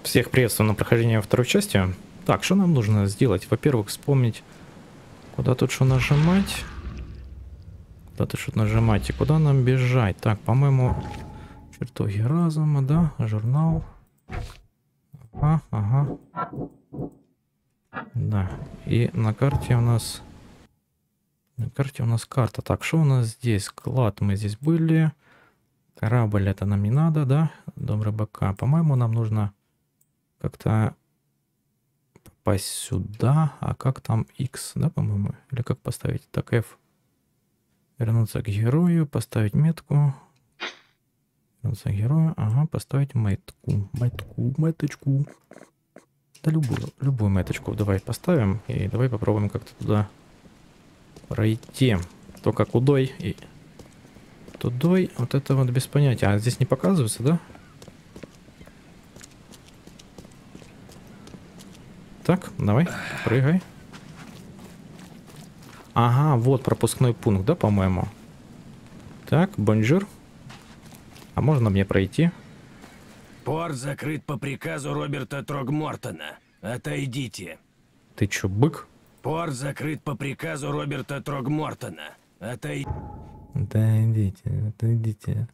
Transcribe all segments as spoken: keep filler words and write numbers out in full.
Всех приветствую на прохождение второй части. Так, что нам нужно сделать? Во-первых, вспомнить, куда тут что нажимать. Куда тут что нажимать и куда нам бежать. Так, по-моему, чертоги разума, да? Журнал. Ага, ага. Да. И на карте у нас... На карте у нас карта. Так, что у нас здесь? Клад, мы здесь были. Корабль, это нам не надо, да? Дом рыбака. По-моему, нам нужно как-то попасть сюда. А как там X, да, по-моему? Или как поставить? Так, F. Вернуться к герою, поставить метку. Вернуться к герою. Ага, поставить метку. Метку, меточку. Да любую, любую меточку давай поставим. И давай попробуем как-то туда пройти. Только кудой и... Тудой, вот это вот без понятия. А здесь не показывается, да? Так, давай, прыгай. Ага, вот пропускной пункт, да, по-моему? Так, бонжур. А можно мне пройти? Порт закрыт по приказу Роберта Трогмортона. Отойдите. Ты чё, бык? Порт закрыт по приказу Роберта Трогмортона. Отойдите. Отойдите, отойдите.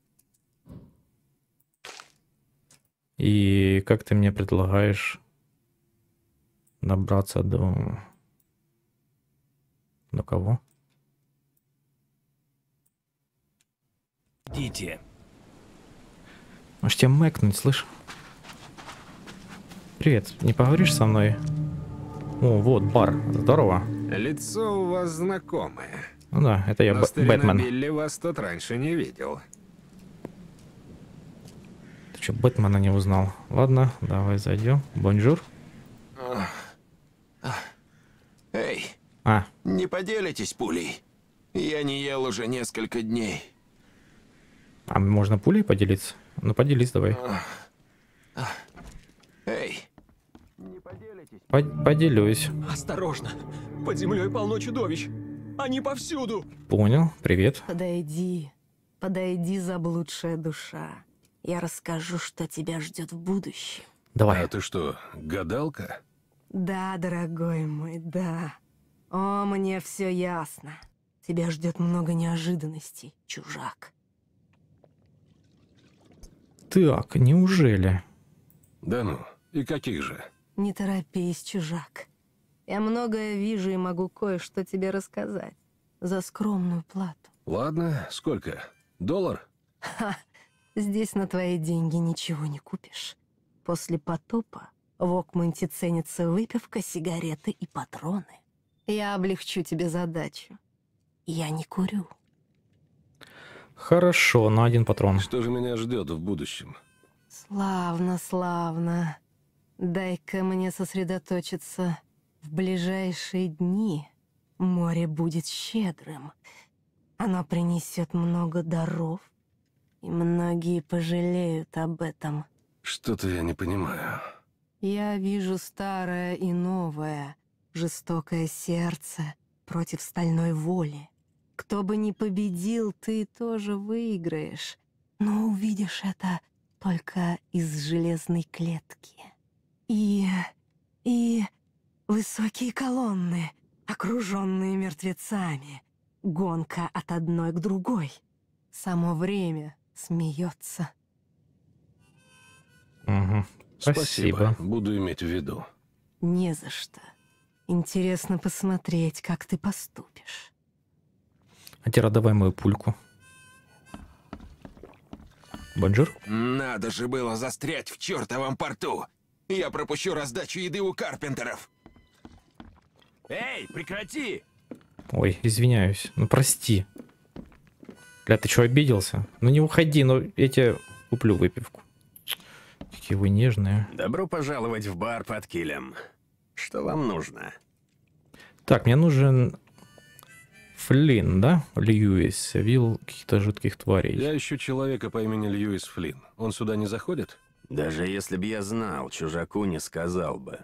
И как ты мне предлагаешь добраться до... До кого? Идите. Может тебя мэкнуть, слышь? Привет, не поговоришь со мной? О, вот бар, здорово. Лицо у вас знакомое. Ну да, это я, Но Б- старина Бэтмен. Билли вас тут раньше не видел. Ты что, Бэтмена не узнал? Ладно, давай зайдем. Бонжур. Эй, А, не поделитесь пулей? Я не ел уже несколько дней. а можно пулей поделиться? Ну поделись давай. Эй, не поделитесь? По- поделюсь. Осторожно! Под землей полно чудовищ! Они повсюду! Понял, привет. Подойди, подойди, заблудшая душа. Я расскажу, что тебя ждет в будущем. Давай. А ты что, гадалка? Да, дорогой мой, да. О, мне все ясно. Тебя ждет много неожиданностей, чужак. Так, неужели? Да ну, и каких же? Не торопись, чужак. Я многое вижу и могу кое-что тебе рассказать. За скромную плату. Ладно, сколько? Доллар? Ха, здесь на твои деньги ничего не купишь. После потопа в Окмонте ценится выпивка, сигареты и патроны. Я облегчу тебе задачу. Я не курю. Хорошо, на один патрон. Что же меня ждет в будущем? Славно, славно. Дай-ка мне сосредоточиться. В ближайшие дни море будет щедрым. Оно принесет много даров, и многие пожалеют об этом. Что-то я не понимаю. Я вижу старое и новое, жестокое сердце против стальной воли. Кто бы ни победил, ты тоже выиграешь. Но увидишь это только из железной клетки. И... и... высокие колонны, окруженные мертвецами. Гонка от одной к другой. Само время смеется. Угу. Спасибо. Буду иметь в виду. Не за что. Интересно посмотреть, как ты поступишь. А теперь давай мою пульку. Бонжур. Надо же было застрять в чертовом порту. Я пропущу раздачу еды у карпентеров. Эй, прекрати! Ой, извиняюсь. Ну прости. Бля, ты что, обиделся? Ну не уходи, но я тебе куплю выпивку. Какие вы нежные. Добро пожаловать в бар под килем. Что вам нужно? Так, мне нужен Флинн, да? Льюис. Вил каких-то жутких тварей. Я ищу человека по имени Льюис Флинн. Он сюда не заходит? Даже если б я знал, чужаку не сказал бы.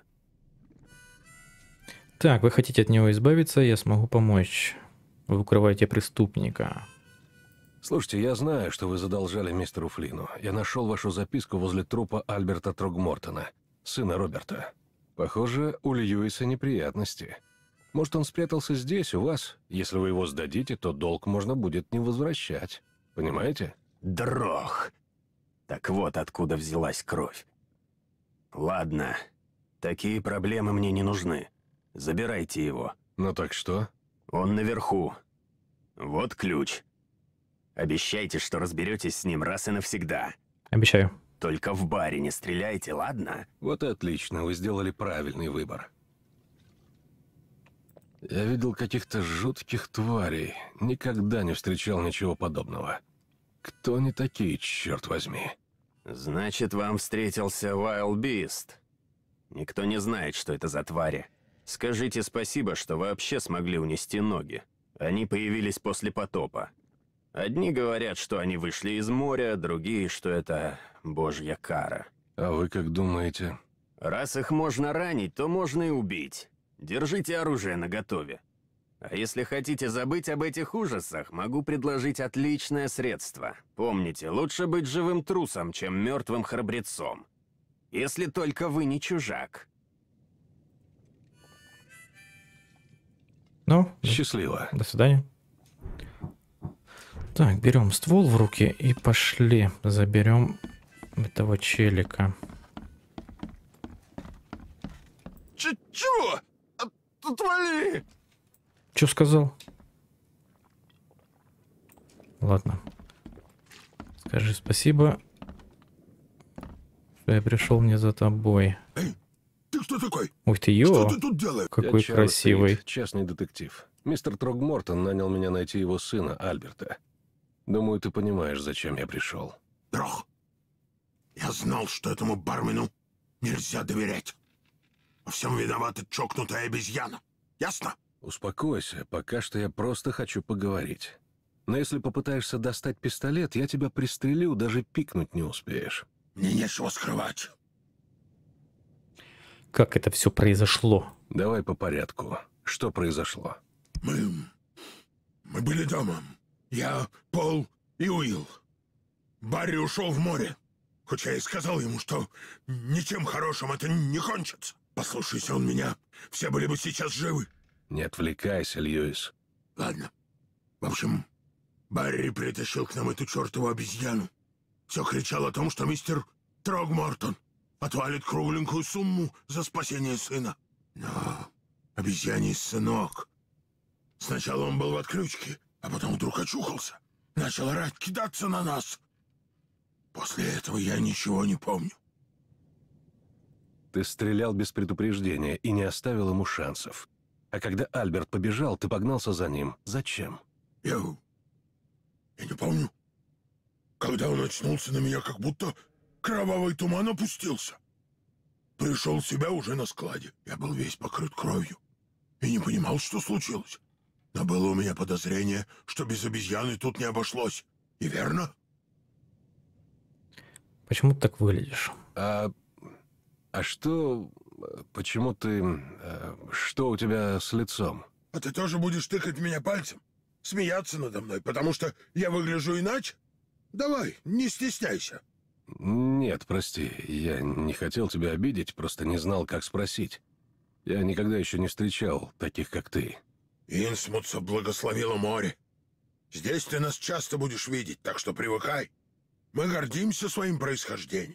Так, вы хотите от него избавиться, я смогу помочь. Вы укрываете преступника. Слушайте, я знаю, что вы задолжали мистеру Флину. Я нашел вашу записку возле трупа Альберта Трогмортона, сына Роберта. Похоже, у Льюиса неприятности. Может, он спрятался здесь, у вас? Если вы его сдадите, то долг можно будет не возвращать. Понимаете? Дрох. Так вот откуда взялась кровь. Ладно, такие проблемы мне не нужны. Забирайте его. Ну так что? Он наверху. Вот ключ. Обещайте, что разберетесь с ним раз и навсегда. Обещаю. Только в баре не стреляйте, ладно? Вот и отлично, вы сделали правильный выбор. Я видел каких-то жутких тварей. Никогда не встречал ничего подобного. Кто они такие, черт возьми? Значит, вам встретился Wild Beast. Никто не знает, что это за твари. Скажите спасибо, что вообще смогли унести ноги. Они появились после потопа. Одни говорят, что они вышли из моря, другие, что это божья кара. А вы как думаете? Раз их можно ранить, то можно и убить. Держите оружие наготове. А если хотите забыть об этих ужасах, могу предложить отличное средство. Помните, лучше быть живым трусом, чем мертвым храбрецом. Если только вы не чужак. Ну, Счастливо. до свидания. Так, берем ствол в руки и пошли. Заберем этого челика. Ч чего? Отвали! Че сказал? Ладно. Скажи спасибо, что я пришел не за тобой. Эй, ты кто такой? Ух ты, Что ё, ты тут делаешь? какой Я Чарльз красивый. Рид, частный детектив. Мистер Трогмортон нанял меня найти его сына, Альберта. Думаю, ты понимаешь, зачем я пришел. Дрох, я знал, что этому бармену нельзя доверять. Во всем виновата чокнутая обезьяна. Ясно? Успокойся, пока что я просто хочу поговорить. Но если попытаешься достать пистолет, я тебя пристрелю, даже пикнуть не успеешь. Мне нечего скрывать. Как это все произошло? Давай по порядку. Что произошло? Мы... мы были дома. Я, Пол и Уилл. Барри ушел в море. Хоть я и сказал ему, что ничем хорошим это не кончится. Послушайся он меня, все были бы сейчас живы. Не отвлекайся, Льюис. Ладно. В общем, Барри притащил к нам эту чертову обезьяну. Все кричал о том, что мистер Трогмортон отвалит кругленькую сумму за спасение сына. Но обезьяний сынок. Сначала он был в отключке, а потом вдруг очухался. Начал орать, кидаться на нас. После этого я ничего не помню. Ты стрелял без предупреждения и не оставил ему шансов. А когда Альберт побежал, ты погнался за ним. Зачем? Я... я не помню. Когда он очнулся, на меня как будто кровавый туман опустился. Пришел в себя уже на складе. Я был весь покрыт кровью. И не понимал, что случилось. Но было у меня подозрение, что без обезьяны тут не обошлось. И верно? Почему ты так выглядишь? А... а что... почему ты... а, что у тебя с лицом? А ты тоже будешь тыкать в меня пальцем? Смеяться надо мной, потому что я выгляжу иначе? Давай, не стесняйся. Нет, прости, я не хотел тебя обидеть, просто не знал, как спросить. Я никогда еще не встречал таких, как ты. Инсмутса благословило море. Здесь ты нас часто будешь видеть, так что привыкай. Мы гордимся своим происхождением.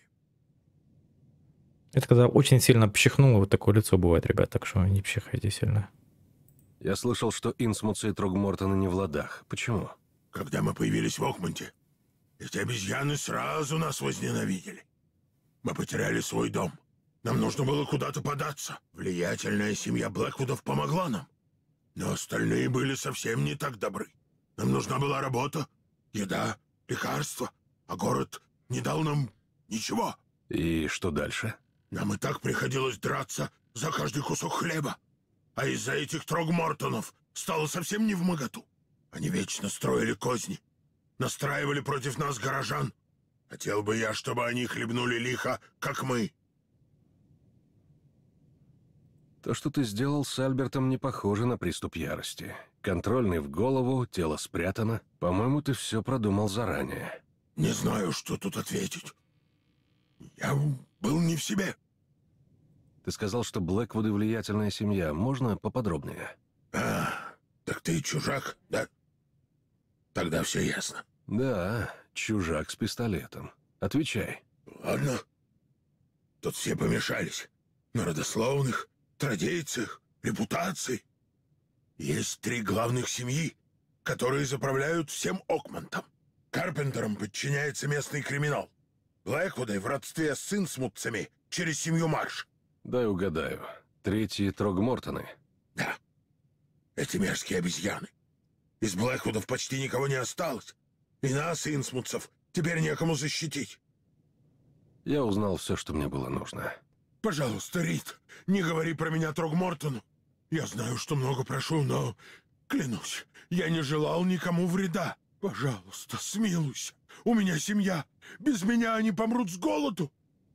Это когда очень сильно пчихнуло, вот такое лицо бывает, ребят, так что не пчихайте сильно. Я слышал, что Инсмутса и Трогмортона не в ладах. Почему? Когда мы появились в Окмонте, эти обезьяны сразу нас возненавидели. Мы потеряли свой дом. Нам нужно было куда-то податься. Влиятельная семья Блэквудов помогла нам. Но остальные были совсем не так добры. Нам нужна была работа, еда, лекарства, а город не дал нам ничего. И что дальше? Нам и так приходилось драться за каждый кусок хлеба. А из-за этих Трогмортонов стало совсем не вмоготу. Они вечно строили козни, настраивали против нас горожан. Хотел бы я, чтобы они хлебнули лихо, как мы. То, что ты сделал с Альбертом, не похоже на приступ ярости. Контрольный в голову, тело спрятано. По-моему, ты все продумал заранее. Не знаю, что тут ответить. Я был не в себе. Ты сказал, что Блэквуды влиятельная семья. Можно поподробнее? А, так ты чужак, да? Тогда все ясно. Да, чужак с пистолетом. Отвечай. Ладно. Тут все помешались. На родословных, традициях, репутации. Есть три главных семьи, которые заправляют всем Окмантом. Карпентерам подчиняется местный криминал. Блэквуды в родстве с Инсмутцами через семью Марш. Дай угадаю. Третьи Трогмортоны. Да. Эти мерзкие обезьяны. Из Блэквудов почти никого не осталось. И нас, Инсмутцев, теперь некому защитить. Я узнал все, что мне было нужно. Пожалуйста, Рид, не говори про меня Трогмортону. Я знаю, что много прошу, но, клянусь, я не желал никому вреда. Пожалуйста, смилуйся. У меня семья. Без меня они помрут с голоду.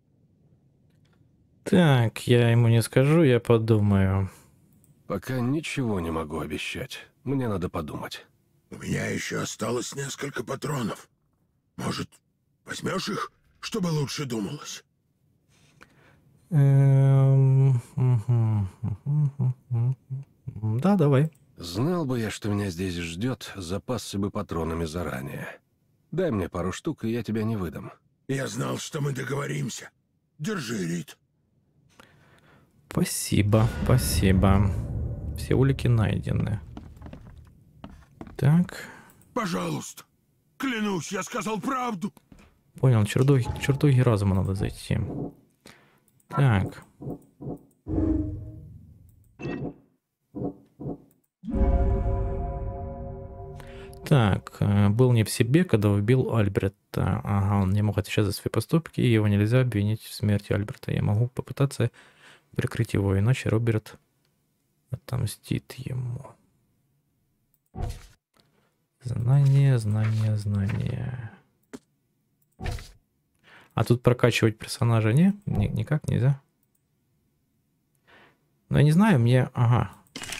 Так, я ему не скажу, я подумаю. Пока ничего не могу обещать. Мне надо подумать. У меня еще осталось несколько патронов. Может, возьмешь их, чтобы лучше думалось? Эм, мгм, мгм, мгм. Да, давай. Знал бы я, что меня здесь ждет, запасся бы патронами заранее. Дай мне пару штук, и я тебя не выдам. Я знал, что мы договоримся. Держи, Рид. Спасибо, спасибо. Все улики найдены. Так, Пожалуйста. Клянусь, я сказал правду. понял, чертоги, чертоги разума надо зайти. Так. Так, э, был не в себе, когда убил Альберта. Ага, он не мог отвечать за свои поступки, и его нельзя обвинить в смерти Альберта. Я могу попытаться прикрыть его, иначе Роберт отомстит ему. Знание, знание, знание. А тут прокачивать персонажа не? Ни- никак нельзя. Ну, я не знаю, мне... Ага.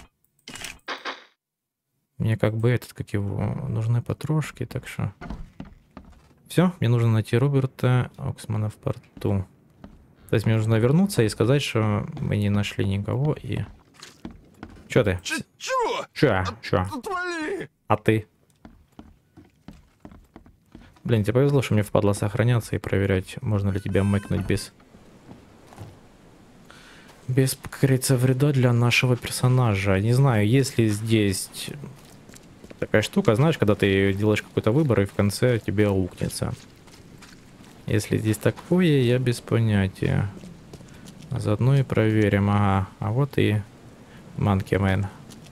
Мне как бы этот, как его, нужны потрошки, так что... Все, мне нужно найти Роберта Оксмана в порту. То есть мне нужно вернуться и сказать, что мы не нашли никого, и... Чё ты? Ч- чего? Чё? Чё? Отвали! А ты? Блин, тебе повезло, что мне впадло сохраняться и проверять, можно ли тебя мэкнуть без... Без, как говорится, вреда для нашего персонажа. Не знаю, если здесь такая штука, знаешь, когда ты делаешь какой-то выбор и в конце тебе аукнется. Если здесь такое, я без понятия. Заодно и проверим. Ага, а вот и Манкимен.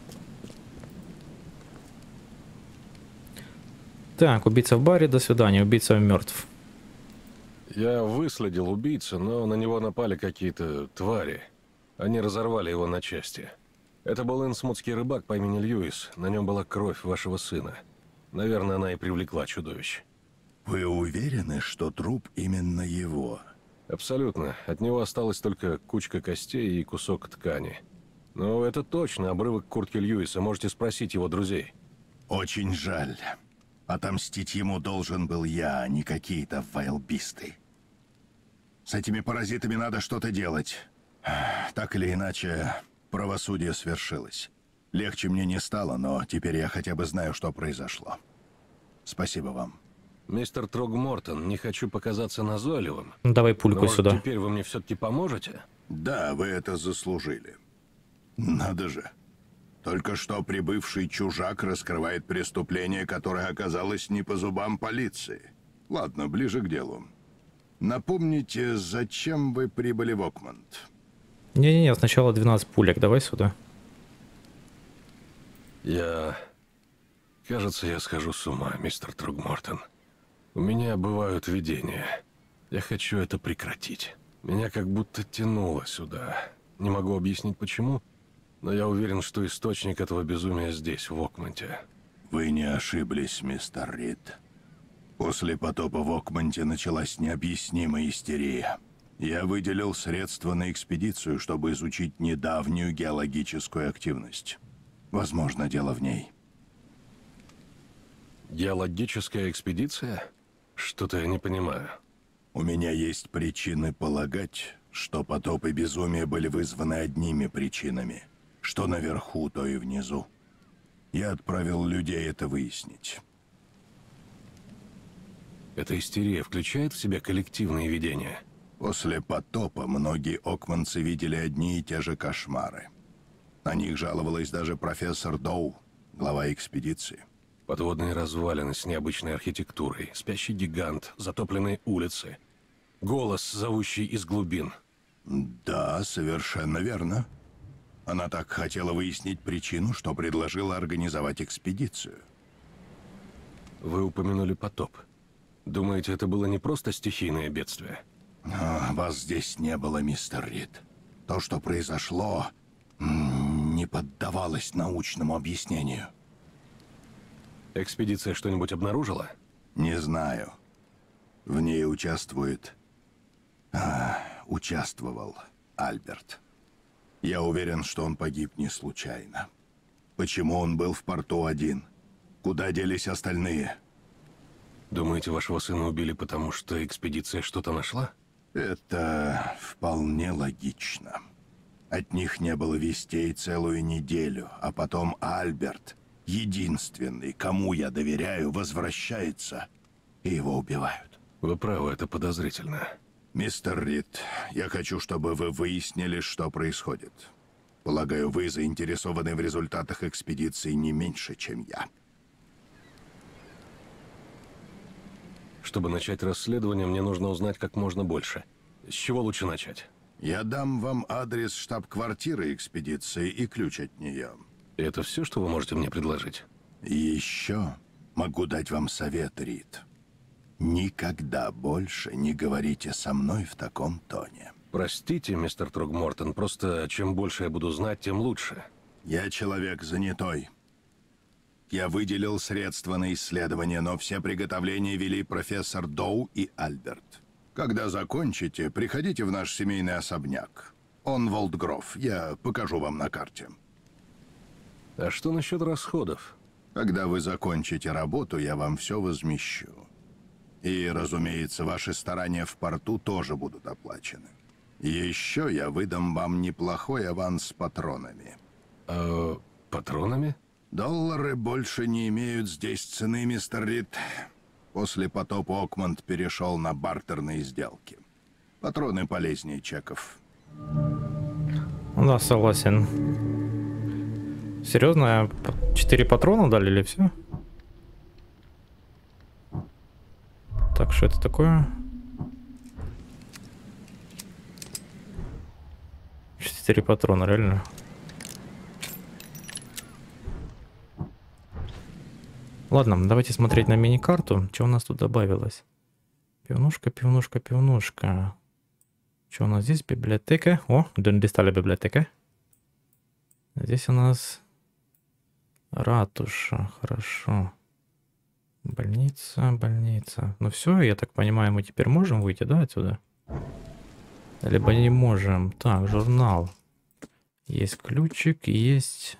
Так, убийца в баре, до свидания, убийца мертв. Я выследил убийцу, но на него напали какие-то твари. Они разорвали его на части. Это был инсмутский рыбак по имени Льюис. На нем была кровь вашего сына. Наверное, она и привлекла чудовищ. Вы уверены, что труп именно его? Абсолютно. От него осталась только кучка костей и кусок ткани. Но это точно обрывок куртки Льюиса. Можете спросить его друзей. Очень жаль. Отомстить ему должен был я, а не какие-то вайлбисты. С этими паразитами надо что-то делать. Так или иначе, правосудие свершилось. Легче мне не стало, но теперь я хотя бы знаю, что произошло. Спасибо вам. Мистер Трогмортон, не хочу показаться назойливым. Ну, давай но, пульку может, сюда. теперь вы мне все-таки поможете? Да, вы это заслужили. Надо же. Только что прибывший чужак раскрывает преступление, которое оказалось не по зубам полиции. Ладно, ближе к делу. Напомните, зачем вы прибыли в Окмант? Не-не-не, сначала двенадцать пулек, давай сюда. Я... Кажется, я схожу с ума, мистер Трогмортон. У меня бывают видения. Я хочу это прекратить. Меня как будто тянуло сюда. Не могу объяснить почему, но я уверен, что источник этого безумия здесь, в Окманте. Вы не ошиблись, мистер Рид. После потопа в Окманте началась необъяснимая истерия. Я выделил средства на экспедицию, чтобы изучить недавнюю геологическую активность. Возможно, дело в ней. Геологическая экспедиция? Что-то я не понимаю. У меня есть причины полагать, что потоп и безумие были вызваны одними причинами. Что наверху, то и внизу. Я отправил людей это выяснить. Эта истерия включает в себя коллективные видения? После потопа многие окманцы видели одни и те же кошмары. На них жаловалась даже профессор Доу, глава экспедиции. Подводные развалины с необычной архитектурой, спящий гигант, затопленные улицы. Голос, зовущий из глубин. Да, совершенно верно. Она так хотела выяснить причину, что предложила организовать экспедицию. Вы упомянули потоп. Думаете, это было не просто стихийное бедствие? А, вас здесь не было, мистер Рид. То, что произошло, не поддавалось научному объяснению. Экспедиция что-нибудь обнаружила? Не знаю. В ней участвует... А, участвовал Альберт. Я уверен, что он погиб не случайно. Почему он был в порту один? Куда делись остальные? Думаете, вашего сына убили, потому что экспедиция что-то нашла? Это вполне логично. От них не было вестей целую неделю, а потом Альберт, единственный, кому я доверяю, возвращается, и его убивают. Вы правы, это подозрительно. Мистер Рид, я хочу, чтобы вы выяснили, что происходит. Полагаю, вы заинтересованы в результатах экспедиции не меньше, чем я. Чтобы начать расследование, мне нужно узнать как можно больше. С чего лучше начать? Я дам вам адрес штаб-квартиры экспедиции и ключ от нее. И это все, что вы можете мне предложить? И еще могу дать вам совет, Рид. Никогда больше не говорите со мной в таком тоне. Простите, мистер Трогмортон, просто чем больше я буду знать, тем лучше. Я человек занятой. Я выделил средства на исследование, но все приготовления вели профессор Доу и Альберт. Когда закончите, приходите в наш семейный особняк. Он Волтгров. Я покажу вам на карте. А что насчет расходов? Когда вы закончите работу, я вам все возмещу. И, разумеется, ваши старания в порту тоже будут оплачены. Еще я выдам вам неплохой аванс с патронами. А, патронами? Доллары больше не имеют здесь цены, мистер Рид. После потопа Окманд перешел на бартерные сделки. Патроны полезнее чеков. Да, согласен. Серьезно, четыре патрона дали или все? Так, что это такое? четыре патрона, реально. Ладно, давайте смотреть на мини-карту. Что у нас тут добавилось? Пивнушка, пивнушка, пивнушка. Что у нас здесь? Библиотека. О, достали библиотека. Здесь у нас ратуша. Хорошо. Больница, больница. Ну все, я так понимаю, мы теперь можем выйти, да, отсюда? Либо не можем. Так, журнал. Есть ключик, есть...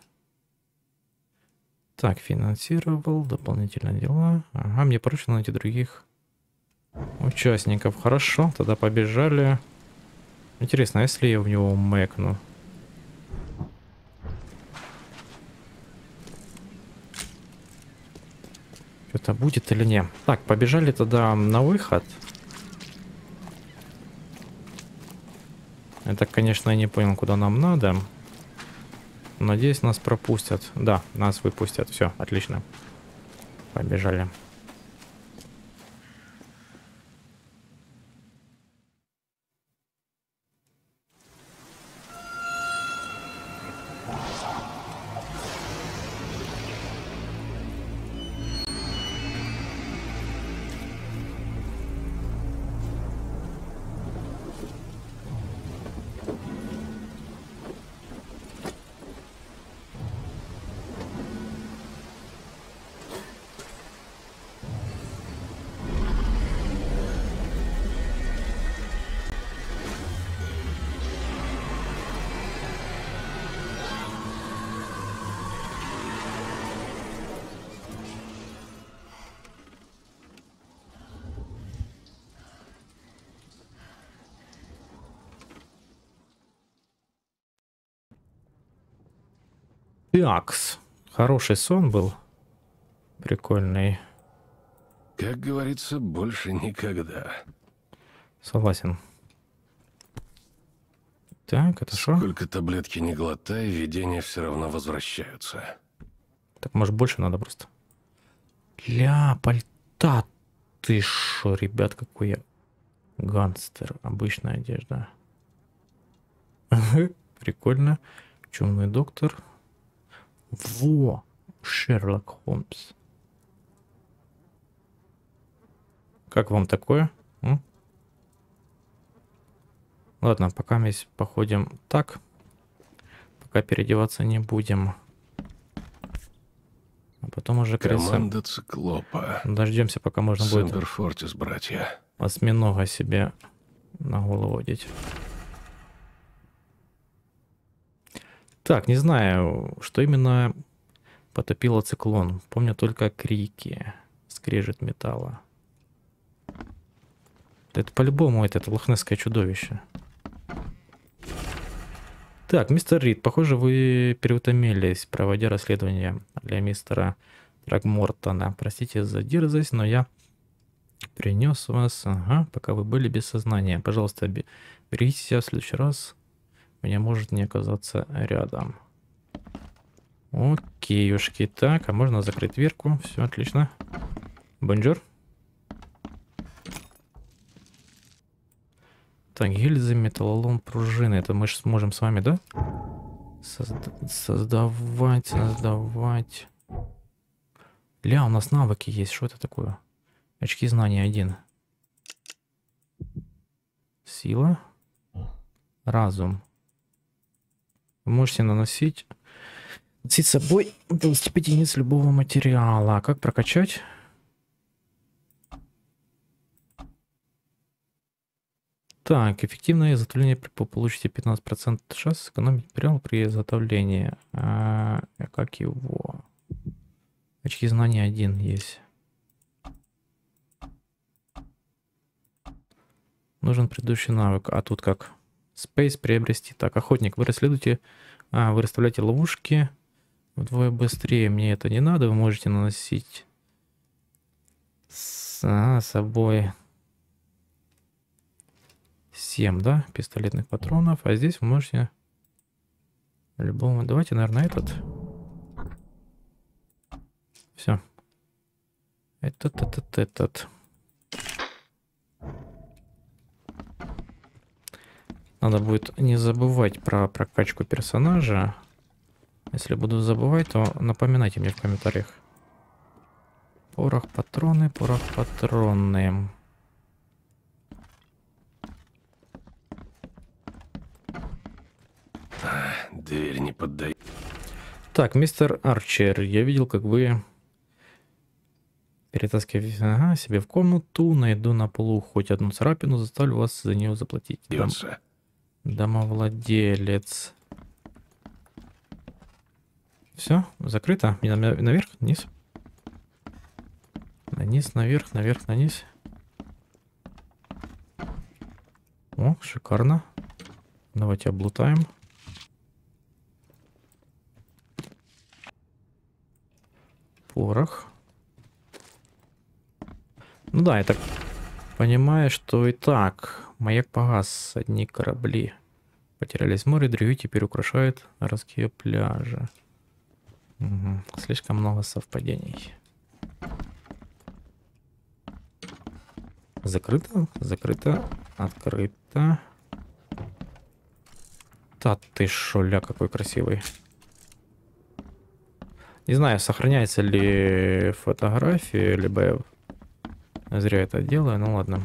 Так, финансировал, дополнительные дела. Ага, мне поручено найти других участников. Хорошо, тогда побежали. Интересно, а если я в него мэкну? Что-то будет или не? Так, побежали тогда на выход. Это, конечно, я не понял, куда нам надо. Надеюсь, нас пропустят. Да, нас выпустят. Все, отлично. Побежали. Такс. Хороший сон был. Прикольный. Как говорится, больше никогда. Согласен. Так, это что? Сколько таблетки не глотай, видения все равно возвращаются. Так, может, больше надо просто. Ля, пальта. Ты шо, ребят, какой я гангстер. Обычная одежда. Прикольно. Чумный доктор. Во! Шерлок Холмс. Как вам такое? М? Ладно, пока мы походим так. Пока переодеваться не будем. А потом уже крыса. Команда Циклопа. Дождемся, пока можно будет Семпер Фортис, братья. осьминога себе на голову одеть. Так, не знаю, что именно потопило циклон. Помню только крики, скрежет металла. Это по-любому это, это лохнесское чудовище. Так, мистер Рид, похоже, вы переутомились, проводя расследование для мистера Трогмортона. Простите за дерзость, но я принес вас, ага, пока вы были без сознания. Пожалуйста, берегите себя в следующий раз. Меня может не оказаться рядом. Окейушки. Так, а можно закрыть дверку. Все, отлично. Бонжур. Так, гильзы, металлолом, пружины. Это мы же сможем с вами, да? Созда создавать, создавать. Ля, у нас навыки есть. Что это такое? Очки знания один. Сила. Разум. Вы можете наносить, носить с собой двадцать пять единиц любого материала. А как прокачать? Так, эффективное изготовление, вы получите пятнадцать процентов шанс сэкономить материал при изготовлении. А, как его? Очки знания один есть. Нужен предыдущий навык. А тут как? Space приобрести. Так, охотник, вы расследуете, а, вы расставляете ловушки вдвое быстрее. Мне это не надо. Вы можете наносить с а, собой семь, да, пистолетных патронов. А здесь вы можете любому. Давайте, наверное, этот. Все. Этот, этот, этот. Надо будет не забывать про прокачку персонажа. Если буду забывать, то напоминайте мне в комментариях. Порох, патроны, порох, патроны. Дверь не поддает. Так, мистер Арчер, я видел, как вы перетаскиваете ага, себе в комнату. Найду на полу хоть одну царапину, заставлю вас за нее заплатить. Дом... Домовладелец. Все, закрыто. Наверх, вниз. Вниз, наверх, наверх, наниз. О, шикарно. Давайте облутаем. Порох. Ну да, я так понимаю, что и так. Маяк погас, одни корабли потерялись в море, другие теперь украшают городские пляжи. Угу. Слишком много совпадений. Закрыто, закрыто, открыто. Да ты шо, ля, какой красивый. Не знаю, сохраняется ли фотография, либо я зря это делаю, ну ладно.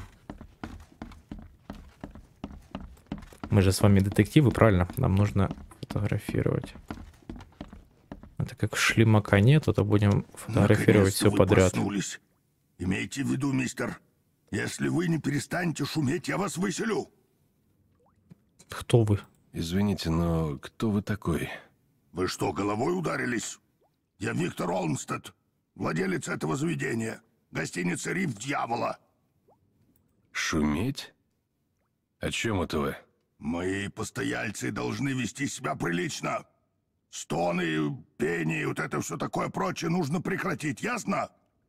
Мы же с вами детективы, правильно? Нам нужно фотографировать. Это как шлемака нету, то будем фотографировать все подряд. Проснулись. Имейте в виду, мистер, если вы не перестанете шуметь, я вас выселю. Кто вы? Извините, но кто вы такой? Вы что, головой ударились? Я Виктор Олмстед, владелец этого заведения, гостиница «Риф Дьявола». Шуметь? О чем это вы? Мои постояльцы должны вести себя прилично. Стоны, пение, вот это все такое прочее нужно прекратить, ясно?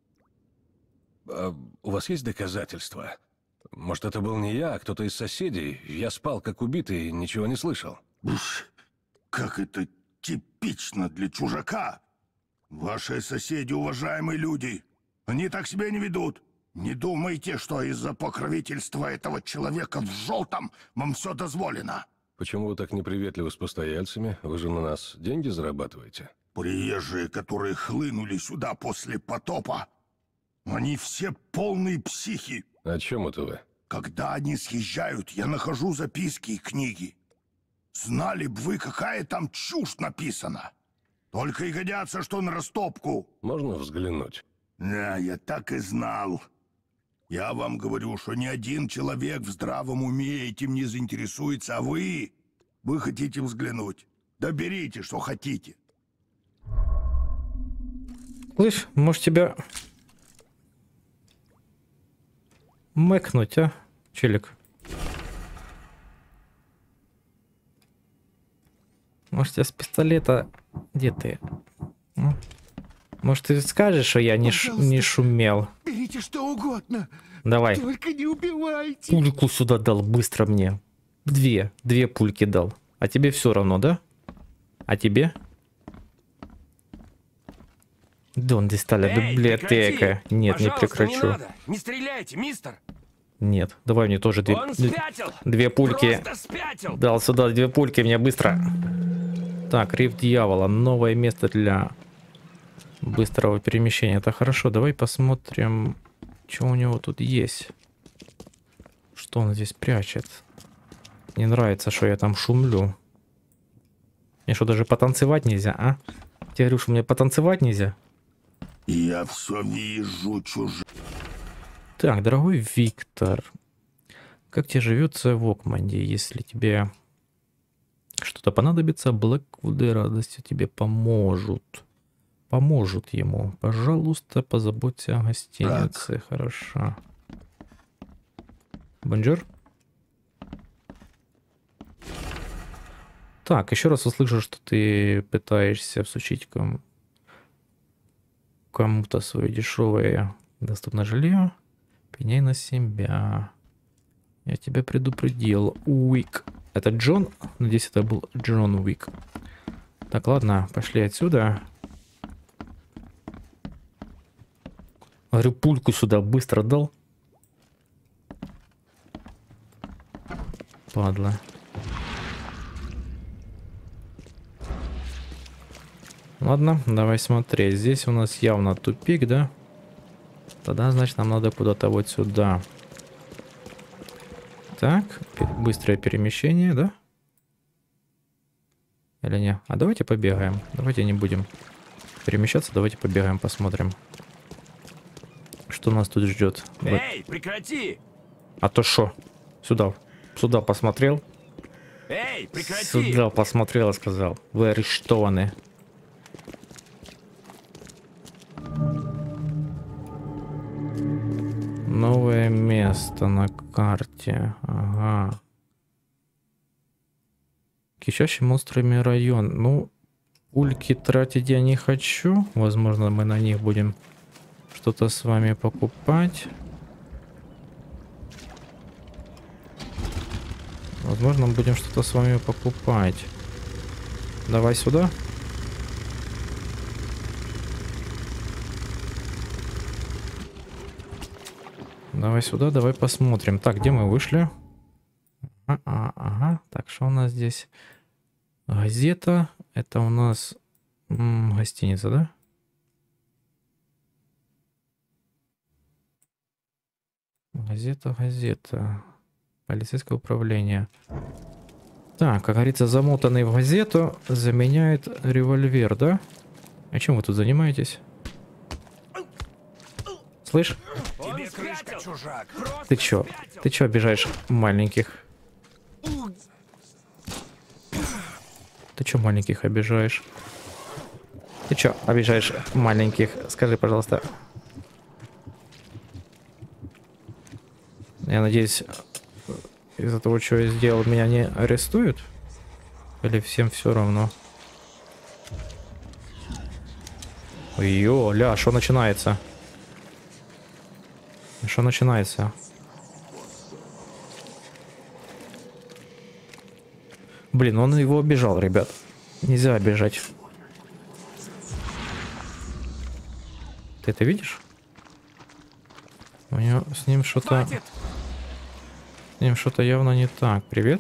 А у вас есть доказательства? Может, это был не я, а кто-то из соседей? Я спал как убитый и ничего не слышал. Уж, как это типично для чужака. Ваши соседи, уважаемые люди, они так себя не ведут. Не думайте, что из-за покровительства этого человека в желтом вам все дозволено. Почему вы так неприветливы с постояльцами? Вы же на нас деньги зарабатываете. Приезжие, которые хлынули сюда после потопа, они все полные психи. О чем это вы? Когда они съезжают, я нахожу записки и книги. Знали бы вы, какая там чушь написана. Только и годятся, что на растопку. Можно взглянуть? Да, я так и знал. Я вам говорю, что ни один человек в здравом уме этим не заинтересуется, а вы... Вы хотите взглянуть. Да берите, что хотите. Слышь, может тебя... мэкнуть, а, челик? Может, я с пистолета... Где ты? М? Может, ты скажешь, что я не, ш... не шумел? Берите что угодно. Давай. Только не убивайте. Пульку сюда дал, быстро мне. Две. Две пульки дал. А тебе все равно, да? А тебе? Донde está la библиотека? Нет, не прекращу. Не надо. Не стреляйте, мистер. Нет, давай мне тоже две, Он спятил. две пульки. Просто спятил. Дал сюда две пульки, мне быстро. Так, риф дьявола. Новое место для быстрого перемещения. Это хорошо. Давай посмотрим, что у него тут есть. Что он здесь прячет. Не нравится, что я там шумлю. Мне что, даже потанцевать нельзя, а? Я говорю, что мне потанцевать нельзя. Я все вижу, чужак. Так, дорогой Виктор, как тебе живется в Окманде? Если тебе что-то понадобится, Блэквуды радостью тебе поможут. Поможут ему. Пожалуйста, позаботься о гостинице. Так. Хорошо. Бонжур. Так, еще раз услышу, что ты пытаешься всучить кому- кому-то свое дешевое доступное жилье. Пеняй на себя. Я тебя предупредил. Уик. Это Джон? Надеюсь, это был Джон Уик. Так, ладно, пошли отсюда. Говорю, пульку сюда быстро дал. Падла. Ладно, давай смотреть. Здесь у нас явно тупик, да? Тогда, значит, нам надо куда-то вот сюда. Так, быстрое перемещение, да? Или не? А давайте побегаем. Давайте не будем перемещаться, давайте побегаем, посмотрим. Что нас тут ждет? Эй, прекрати! А то шо? Сюда. Сюда посмотрел. Эй, прекрати! Сюда посмотрел и сказал. Вы арестованы. Новое место на карте. Ага. Кишащий монстрами район. Ну, пульки тратить я не хочу. Возможно, мы на них будем что-то с вами покупать. Возможно, мы будем что-то с вами покупать. Давай сюда. Давай сюда, давай посмотрим. Так, где мы вышли? Ага, ага, ага. Так, что у нас здесь? Газета. Это у нас м, гостиница, да? Газета, газета. Полицейское управление. Так, как говорится, замотанный в газету заменяет револьвер, да? А чем вы тут занимаетесь? Слышь? Тебе крышка, чужак. Ты чё? Ты чё обижаешь маленьких? Ты чё маленьких обижаешь? Ты чё обижаешь маленьких? Скажи, пожалуйста. Я надеюсь, из-за того, что я сделал, меня не арестуют? Или всем все равно? Ё, ля, что начинается? Что начинается? Блин, он его обижал, ребят. Нельзя обижать. Ты это видишь? У него с ним что-то... С ним что-то явно не так. Привет.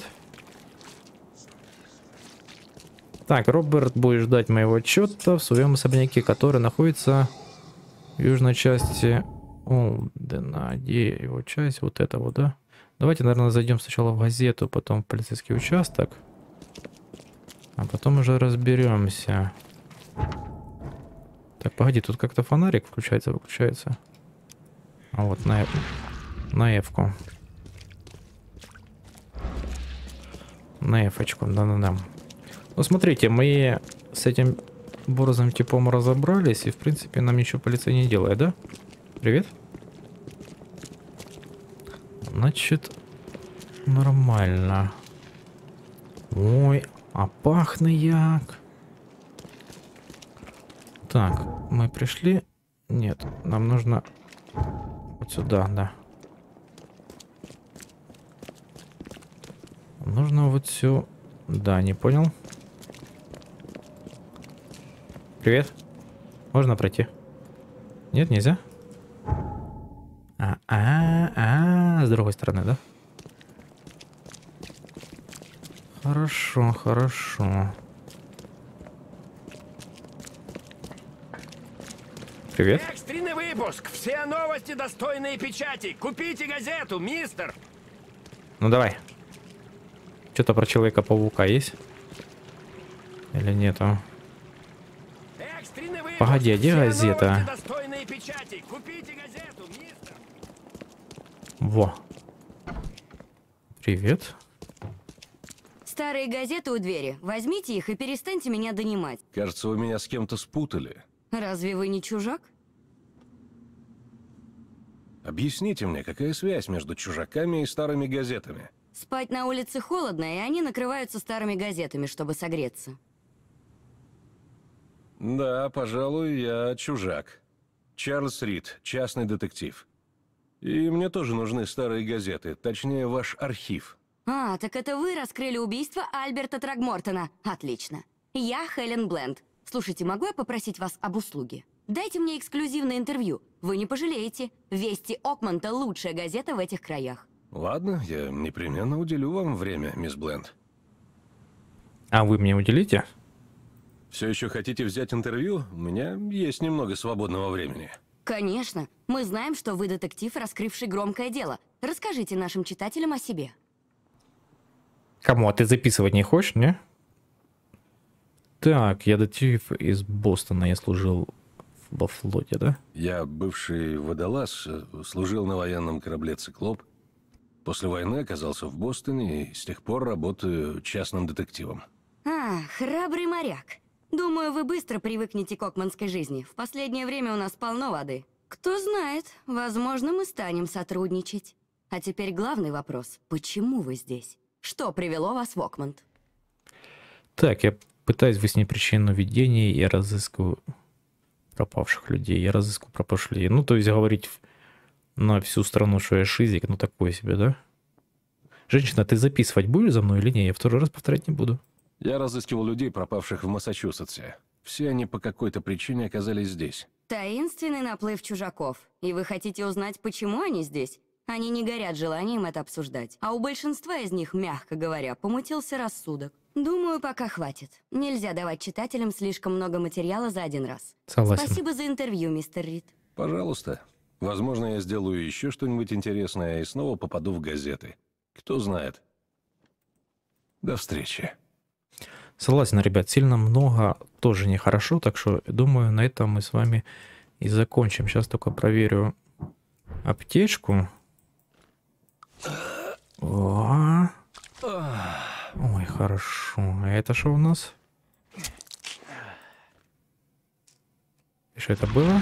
Так, Роберт будет ждать моего отчета в своем особняке, который находится в южной части Олдена. Где его часть? Вот это вот, да? Давайте, наверное, зайдем сначала в газету, потом в полицейский участок. А потом уже разберемся. Так, погоди, тут как-то фонарик включается, выключается. А вот на, на F-ку. На F-очку, да-да-да. Ну, смотрите, мы с этим борзым типом разобрались, и, в принципе, нам ничего полиция не делает, да? Привет. Значит, нормально. Ой, а пахнет як. Так, мы пришли. Нет, нам нужно вот сюда, да. Нужно вот все. Да, не понял. Привет. Можно пройти? Нет, нельзя? А, а, а, с другой стороны, да? Хорошо, хорошо. Привет. Экстренный выпуск! Все новости, достойные печати! Купите газету, мистер! Ну давай. Что-то про Человека-паука есть? Или нету? Экстренный выпуск! Погоди, а где Все газета? новости, достойные печати! Купите газету, мистер! Во. Привет. Старые газеты у двери. Возьмите их и перестаньте меня донимать. Кажется, вы меня с кем-то спутали. Разве вы не чужак? Объясните мне, какая связь между чужаками и старыми газетами? Спать на улице холодно, и они накрываются старыми газетами, чтобы согреться. Да, пожалуй, я чужак. Чарльз Рид, частный детектив. И мне тоже нужны старые газеты, точнее, ваш архив. А, так это вы раскрыли убийство Альберта Трогмортона. Отлично. Я Хелен Бленд. Слушайте, могу я попросить вас об услуге? Дайте мне эксклюзивное интервью. Вы не пожалеете. Вести Окмонта — лучшая газета в этих краях. Ладно, я непременно уделю вам время, мисс Бленд. А вы мне уделите? Все еще хотите взять интервью? У меня есть немного свободного времени. Конечно. Мы знаем, что вы детектив, раскрывший громкое дело. Расскажите нашим читателям о себе. Кому? А ты записывать не хочешь, не? Так, я детектив из Бостона, я служил во флоте, да? Я бывший водолаз, служил на военном корабле «Циклоп». После войны оказался в Бостоне и с тех пор работаю частным детективом. А, храбрый моряк. Думаю, вы быстро привыкнете к окманской жизни. В последнее время у нас полно воды. Кто знает, возможно, мы станем сотрудничать. А теперь главный вопрос. Почему вы здесь? Что привело вас в Окмонт? Так, я пытаюсь выяснить причину видения, я разыскиваю пропавших людей, я разыскиваю пропавших людей. Ну, то есть говорить на всю страну, что я шизик, ну такое себе, да? Женщина, ты записывать будешь за мной или нет? Я второй раз повторять не буду. Я разыскивал людей, пропавших в Массачусетсе. Все они по какой-то причине оказались здесь. Таинственный наплыв чужаков. И вы хотите узнать, почему они здесь? Они не горят желанием это обсуждать. А у большинства из них, мягко говоря, помутился рассудок. Думаю, пока хватит. Нельзя давать читателям слишком много материала за один раз. Согласен. Спасибо за интервью, мистер Рид. Пожалуйста. Возможно, я сделаю еще что-нибудь интересное и снова попаду в газеты. Кто знает. До встречи. Согласен, ребят, сильно много тоже нехорошо, так что, думаю, на этом мы с вами и закончим. Сейчас только проверю аптечку. О! Ой, хорошо. А это что у нас? И что это было?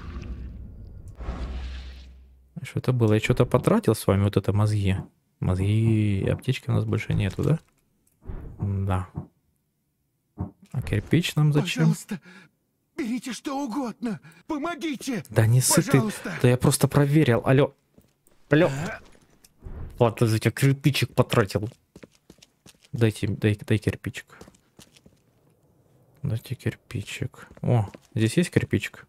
Что это было? Я что-то потратил с вами, вот это мозги. Мозги, аптечки у нас больше нету, да? Да. А кирпич нам зачем? Пожалуйста, Берите что угодно. Помогите. Да не ссы ты. Пожалуйста. Да я просто проверил. Алло. Алло. Ладно, я кирпичик потратил. Дайте, дай, дай кирпичик. Дайте кирпичик. О, здесь есть кирпичик?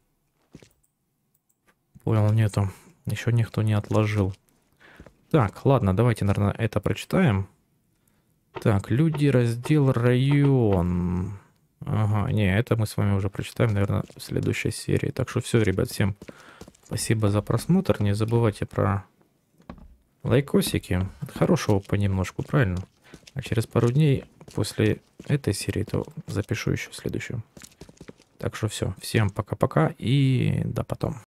Понял, нету. Еще никто не отложил. Так, ладно, давайте, наверное, это прочитаем. Так, люди, раздел, район. Ага, не, это мы с вами уже прочитаем, наверное, в следующей серии. Так что все, ребят, всем спасибо за просмотр. Не забывайте про лайкосики. Хорошего понемножку, правильно? А через пару дней после этой серии то запишу еще следующую. Так что все, всем пока-пока и до потом.